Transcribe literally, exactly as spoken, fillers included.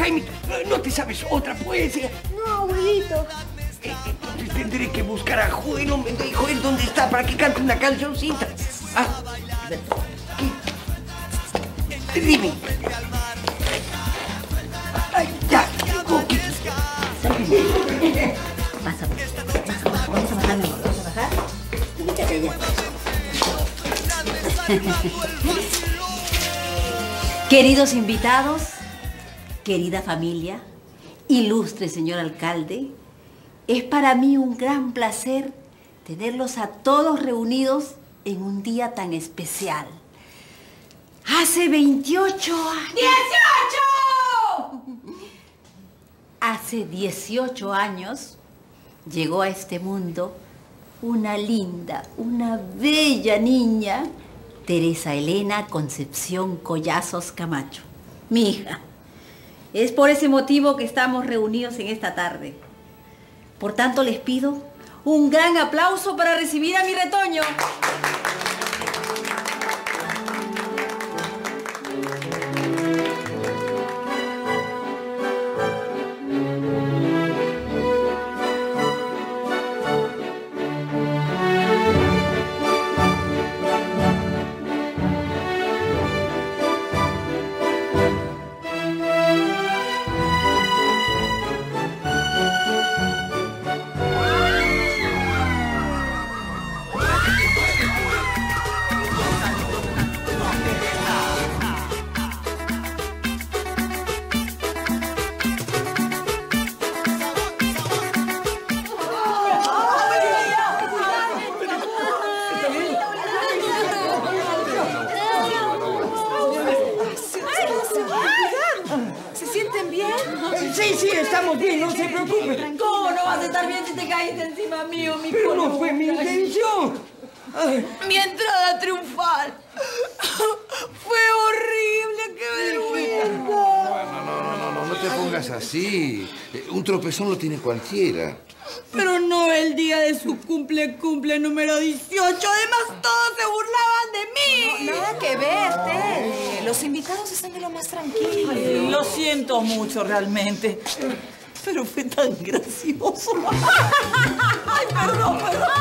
Jaimito, ¿no te sabes otra poesía? No, abuelito. Eh, entonces tendré que buscar a Joel, hombre. Joel, ¿dónde está? Para que cante una cancioncita. Ah, ¿qué? Dime. Ay, ya, Coqui. Pasa, pasa, pasa. Vamos a bajar, mi amor. Vamos a bajar. Ubícate allá. Queridos invitados, querida familia, ilustre señor alcalde, es para mí un gran placer tenerlos a todos reunidos en un día tan especial. Hace veintiocho años... ¡dieciocho! Hace dieciocho años llegó a este mundo una linda, una bella niña, Teresa Elena Concepción Collazos Camacho, mi hija. Es por ese motivo que estamos reunidos en esta tarde. Por tanto, les pido un gran aplauso para recibir a mi retoño. Sí, sí, estamos bien, no se preocupe. ¿Cómo no vas a estar bien si te caíste encima mío, mi Pero columna? no fue mi intención. Ay. Mi entrada triunfal fue horrible, qué vergüenza. No, no, no, no, no, no te pongas así. Un tropezón lo tiene cualquiera. Pero no el día de su cumple, cumple número dieciocho. Además, todos se burlaban de mí. No, nada que ver, Tere. Los invitados están de lo más tranquilos. Ay, lo siento mucho, realmente. Pero fue tan gracioso. Ay, perdón, perdón.